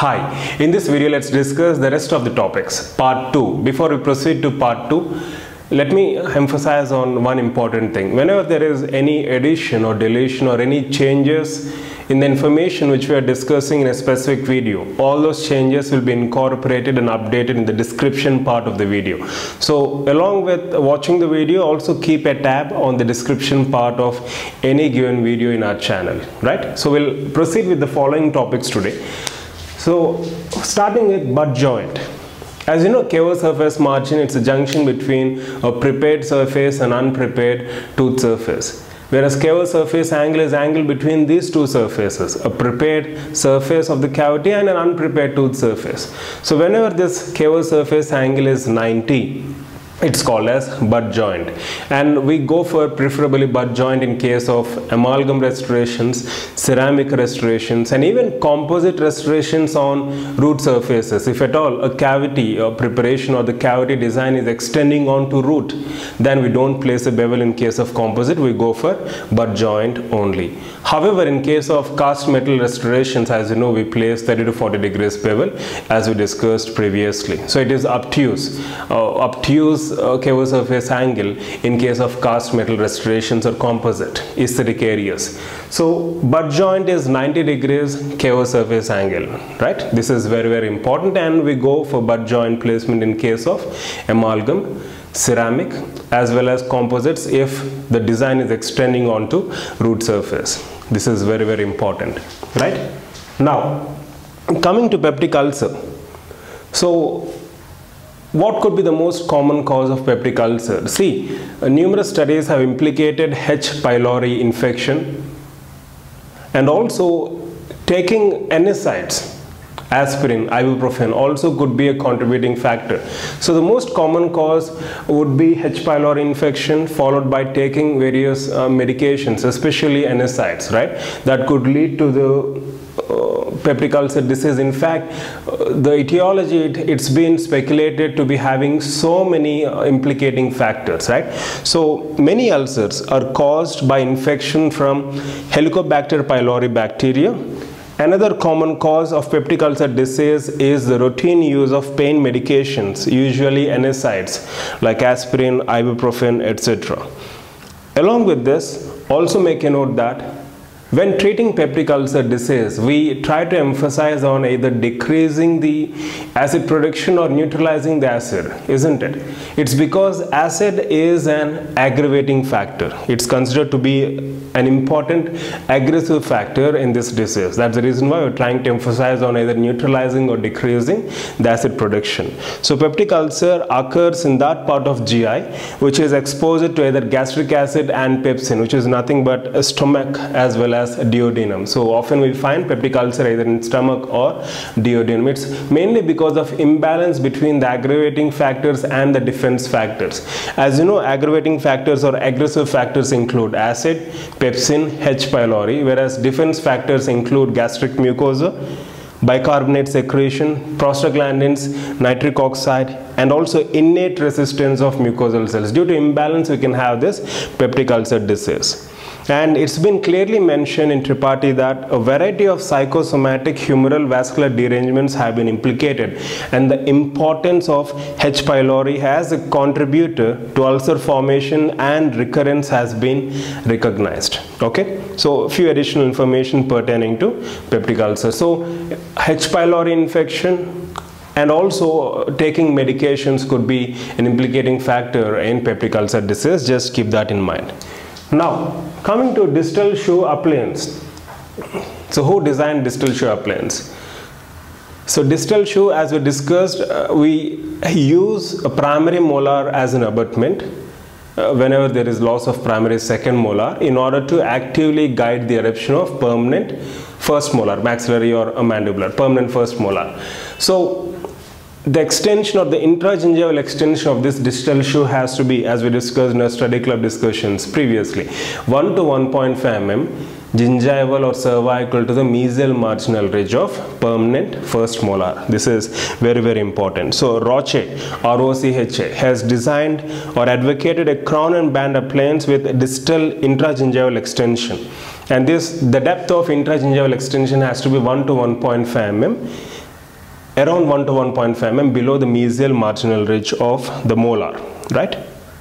Hi, in this video let's discuss the rest of the topics, part 2. Before we proceed to part 2, let me emphasize on one important thing. Whenever there is any addition or deletion or any changes in the information which we are discussing in a specific video, all those changes will be incorporated and updated in the description part of the video. So along with watching the video, also keep a tab on the description part of any given video in our channel, right? So we'll proceed with the following topics today. So starting with butt joint. As you know, cavus surface margin, it's a junction between a prepared surface and unprepared tooth surface. Whereas cavus surface angle is angle between these two surfaces, a prepared surface of the cavity and an unprepared tooth surface. So whenever this cavus surface angle is 90, it's called as butt joint, and we go for preferably butt joint in case of amalgam restorations, ceramic restorations, and even composite restorations on root surfaces. If at all a cavity or preparation or the cavity design is extending onto root, then we don't place a bevel. In case of composite, we go for butt joint only. However, in case of cast metal restorations, as you know, we place 30 to 40 degrees bevel as we discussed previously. So it is obtuse cavus surface angle in case of cast metal restorations or composite aesthetic areas. So butt joint is 90 degrees cavus surface angle, right? This is very important, and we go for butt joint placement in case of amalgam, ceramic as well as composites if the design is extending onto root surface. This is very important, right? Now coming to peptic ulcer. So what could be the most common cause of peptic ulcer? See, numerous studies have implicated H. pylori infection, and also taking NSAIDs, aspirin, ibuprofen also could be a contributing factor. So the most common cause would be H. pylori infection, followed by taking various medications, especially NSAIDs, right? That could lead to the peptic ulcer disease. In fact, the etiology, it's been speculated to be having so many implicating factors, right? So many ulcers are caused by infection from Helicobacter pylori bacteria. Another common cause of peptic ulcer disease is the routine use of pain medications, usually NSAIDs like aspirin, ibuprofen, etc. Along with this, also make a note that when treating peptic ulcer disease, we try to emphasize on either decreasing the acid production or neutralizing the acid, isn't it? It's because acid is an aggravating factor. It's considered to be an important aggressive factor in this disease. That's the reason why we're trying to emphasize on either neutralizing or decreasing the acid production. So peptic ulcer occurs in that part of GI which is exposed to either gastric acid and pepsin, which is nothing but a stomach as well as duodenum. So often we find peptic ulcer either in stomach or duodenum. It's mainly because of imbalance between the aggravating factors and the defense factors. As you know, aggravating factors or aggressive factors include acid, pepsin, H. pylori, whereas defense factors include gastric mucosa, bicarbonate secretion, prostaglandins, nitric oxide, and also innate resistance of mucosal cells. Due to imbalance, we can have this peptic ulcer disease. And it's been clearly mentioned in Tripathi that a variety of psychosomatic humoral vascular derangements have been implicated, and the importance of H. pylori as a contributor to ulcer formation and recurrence has been recognized. Okay, so a few additional information pertaining to peptic ulcer. So H. pylori infection and also taking medications could be an implicating factor in peptic ulcer disease. Just keep that in mind. Now, coming to distal shoe appliance. So who designed distal shoe appliance? So distal shoe, as we discussed, we use a primary molar as an abutment whenever there is loss of primary second molar in order to actively guide the eruption of permanent first molar, maxillary or mandibular, permanent first molar. So the extension or the intragingival extension of this distal shoe has to be, as we discussed in our study club discussions previously, 1 to 1.5 mm gingival or cervical to the mesial marginal ridge of permanent first molar. This is very important. So Roche, R-O-C-H-A, has designed or advocated a crown and band appliance with distal intragingival extension, and the depth of intragingival extension has to be 1 to 1.5 mm. around 1 to 1.5 mm below the mesial marginal ridge of the molar, right?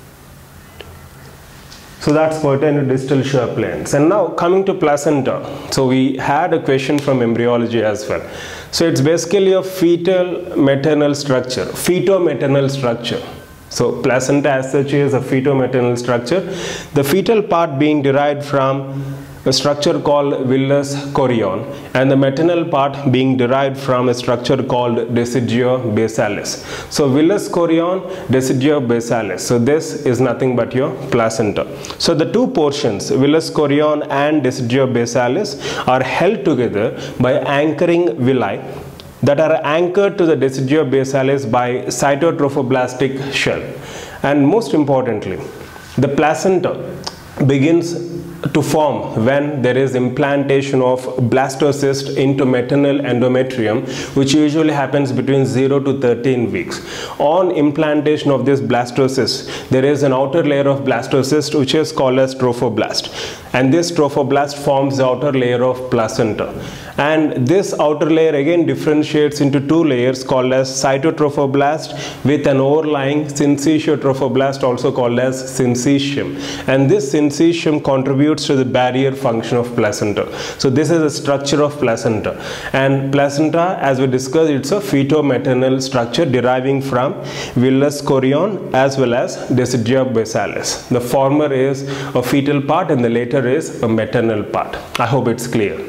So that's pertaining to distal shear planes. And now coming to placenta. So we had a question from embryology as well. So it's basically a fetal maternal structure, feto-maternal structure. So placenta as such is a feto-maternal structure. The fetal part being derived from a structure called villus chorion, and the maternal part being derived from a structure called deciduo basalis. So villus chorion, deciduo basalis. So this is nothing but your placenta. So the two portions, villus chorion and deciduo basalis, are held together by anchoring villi that are anchored to the deciduo basalis by cytotrophoblastic shell. And most importantly, the placenta begins to form when there is implantation of blastocyst into maternal endometrium, which usually happens between 0 to 13 weeks. On implantation of this blastocyst, there is an outer layer of blastocyst which is called as trophoblast, and this trophoblast forms the outer layer of placenta. And this outer layer again differentiates into two layers called as cytotrophoblast with an overlying syncytiotrophoblast, also called as syncytium. And this syncytium contributes to the barrier function of placenta. So this is the structure of placenta. And placenta, as we discussed, it's a feto-maternal structure deriving from villus chorion as well as deciduo basalis. The former is a fetal part and the later is a maternal part. I hope it's clear.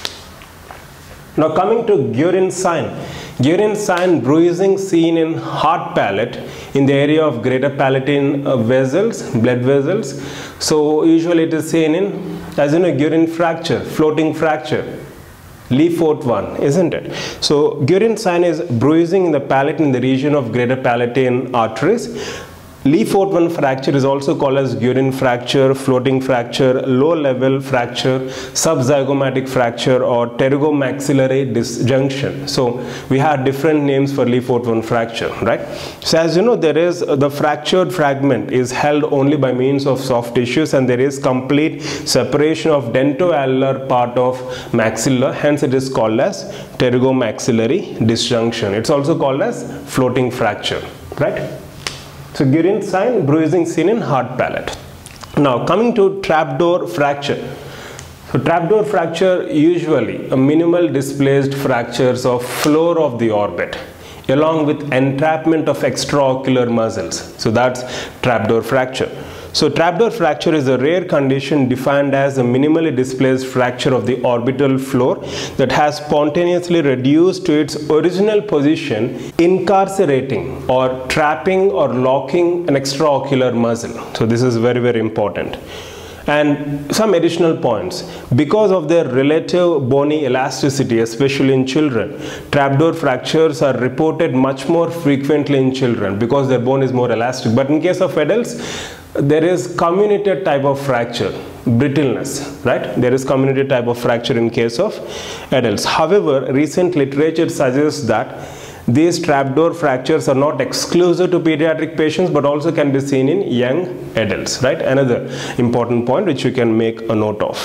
Now coming to Guerin sign. Guerin sign, bruising seen in hard palate in the area of greater palatine vessels, blood vessels. So usually it is seen in, as in a Guerin fracture, floating fracture. Leafoot one, isn't it? So Guerin sign is bruising in the palate in the region of greater palatine arteries. Leafoot one fracture is also called as Guerin fracture, floating fracture, low-level fracture, subzygomatic fracture, or pterygomaxillary disjunction. So we have different names for Leafoot one fracture, right? So as you know, there is the fractured fragment is held only by means of soft tissues, and there is complete separation of dentoalveolar part of maxilla. Hence, it is called as pterygomaxillary disjunction. It's also called as floating fracture, right? So Guerin sign, bruising seen in hard palate. Now coming to trapdoor fracture. So trapdoor fracture, usually a minimal displaced fractures of floor of the orbit along with entrapment of extraocular muscles. So that's trapdoor fracture. So trapdoor fracture is a rare condition defined as a minimally displaced fracture of the orbital floor that has spontaneously reduced to its original position, incarcerating or trapping or locking an extraocular muscle. So this is very, very important. And some additional points. Because of their relative bony elasticity, especially in children, trapdoor fractures are reported much more frequently in children because their bone is more elastic. But in case of adults, there is comminuted type of fracture, brittleness, right? There is comminuted type of fracture in case of adults. However, recent literature suggests that these trapdoor fractures are not exclusive to pediatric patients but also can be seen in young adults, right? Another important point which you can make a note of.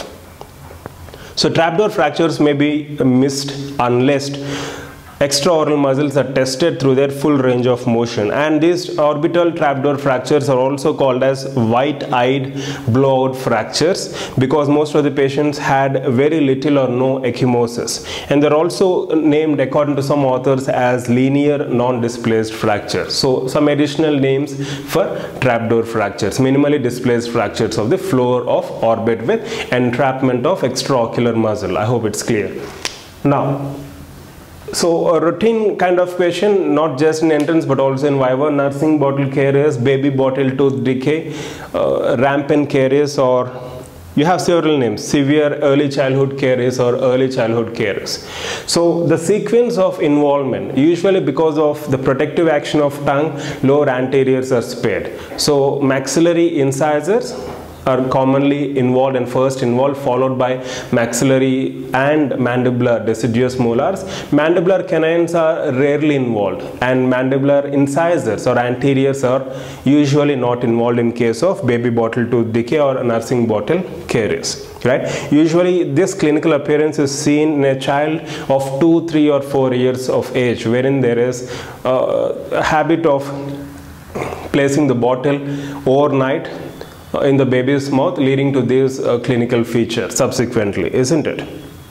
So trapdoor fractures may be missed unless extraoral muscles are tested through their full range of motion, and these orbital trapdoor fractures are also called as white-eyed blowout fractures because most of the patients had very little or no ecchymosis, and they're also named according to some authors as linear non-displaced fractures. So some additional names for trapdoor fractures: minimally displaced fractures of the floor of orbit with entrapment of extraocular muscle. I hope it's clear. Now, so a routine kind of question, not just in entrance but also in viva: nursing bottle caries, baby bottle tooth decay, rampant caries, or you have several names: severe early childhood caries or early childhood caries. So the sequence of involvement, usually because of the protective action of tongue, lower anteriors are spared. So maxillary incisors are commonly involved and first involved, followed by maxillary and mandibular deciduous molars. Mandibular canines are rarely involved, and mandibular incisors or anteriors are usually not involved in case of baby bottle tooth decay or nursing bottle caries. right? Usually this clinical appearance is seen in a child of 2, 3 or 4 years of age, wherein there is a habit of placing the bottle overnight in the baby's mouth, leading to this clinical feature subsequently, isn't it?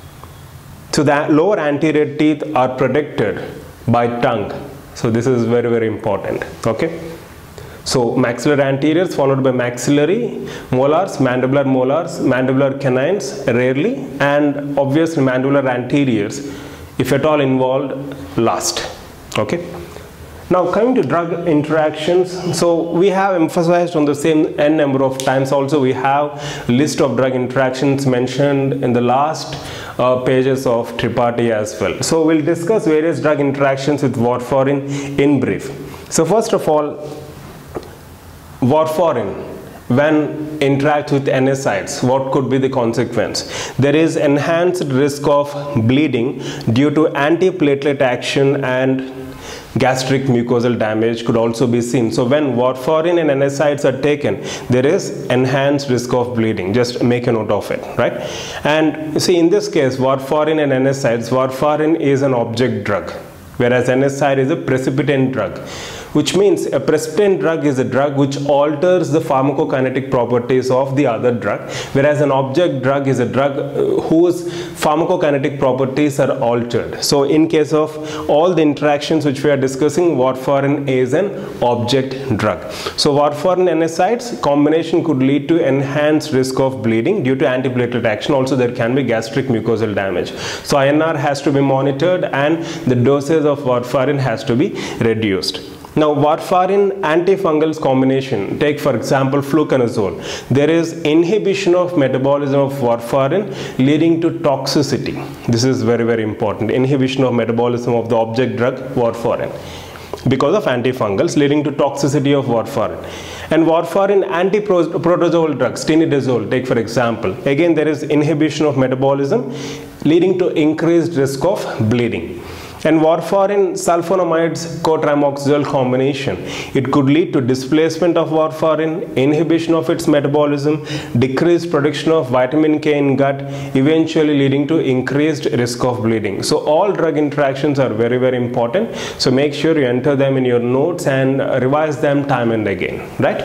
So the lower anterior teeth are protected by tongue. So this is very, very important. Okay. So maxillary anteriors followed by maxillary, molars, mandibular canines rarely, and obviously mandibular anteriors, if at all involved, last. Okay. Now coming to drug interactions, so we have emphasized on the same n number of times. Also we have list of drug interactions mentioned in the last pages of Tripathi as well. So we'll discuss various drug interactions with warfarin in brief. So first of all, warfarin when interacts with NSAIDs, what could be the consequence? There is enhanced risk of bleeding due to antiplatelet action, and gastric mucosal damage could also be seen. So when warfarin and NSAIDs are taken, there is enhanced risk of bleeding. Just make a note of it, right? And see, in this case, warfarin and NSAIDs, warfarin is an object drug, whereas NSAID is a precipitant drug, which means a precipitant drug is a drug which alters the pharmacokinetic properties of the other drug, whereas an object drug is a drug whose pharmacokinetic properties are altered. So in case of all the interactions which we are discussing, warfarin is an object drug. So warfarin and NSAIDs combination could lead to enhanced risk of bleeding due to antiplatelet action. Also there can be gastric mucosal damage. So INR has to be monitored and the dosage of warfarin has to be reduced. Now warfarin antifungals combination, take for example fluconazole. There is inhibition of metabolism of warfarin leading to toxicity. This is very, very important. Inhibition of metabolism of the object drug warfarin because of antifungals leading to toxicity of warfarin. And warfarin antiprotozoal drugs, tinidazole, take for example. Again there is inhibition of metabolism leading to increased risk of bleeding. And warfarin sulfonamides cotrimoxazole combination, it could lead to displacement of warfarin, inhibition of its metabolism, decreased production of vitamin K in gut, eventually leading to increased risk of bleeding. So all drug interactions are very, very important. So make sure you enter them in your notes and revise them time and again, right?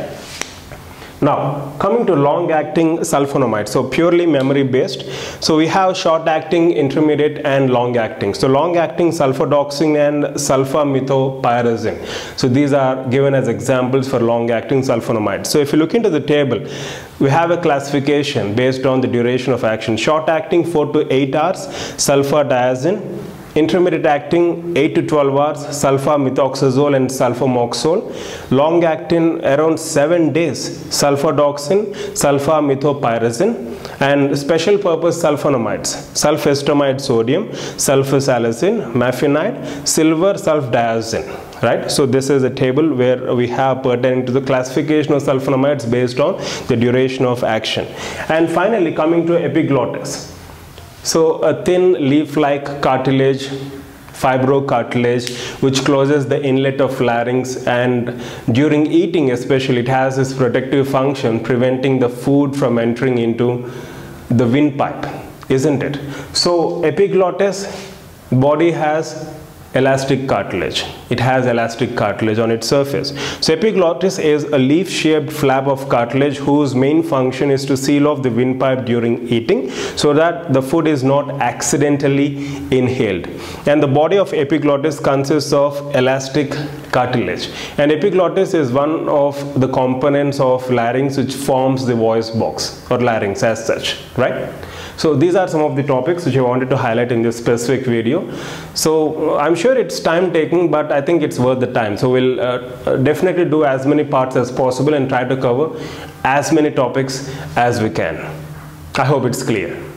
Now coming to long-acting sulfonamides, so purely memory based. So we have short-acting, intermediate and long-acting. So long-acting sulfadoxine and sulfamethoxypyrazine. So these are given as examples for long-acting sulfonamides. So if you look into the table, we have a classification based on the duration of action. Short-acting 4 to 8 hours, sulfadiazine. Intermediate acting 8 to 12 hours, sulfamethoxazole and sulfamoxazole. Long acting around 7 days, sulfadoxine, sulfamethoxypyrazine. And special purpose sulfonamides, sulfestamide sodium, sulfasalazine, mafinide, silver sulfadiazine. Right? So this is a table where we have pertaining to the classification of sulfonamides based on the duration of action. And finally coming to epiglottis. So a thin leaf-like cartilage, fibrocartilage, which closes the inlet of larynx, and during eating especially it has this protective function preventing the food from entering into the windpipe, isn't it? So epiglottis, body has elastic cartilage. It has elastic cartilage on its surface. So epiglottis is a leaf-shaped flap of cartilage whose main function is to seal off the windpipe during eating so that the food is not accidentally inhaled. And the body of epiglottis consists of elastic cartilage. And epiglottis is one of the components of larynx which forms the voice box or larynx as such, right? So these are some of the topics which I wanted to highlight in this specific video. So I'm sure it's time taking, but I think it's worth the time. So we'll definitely do as many parts as possible and try to cover as many topics as we can. I hope it's clear.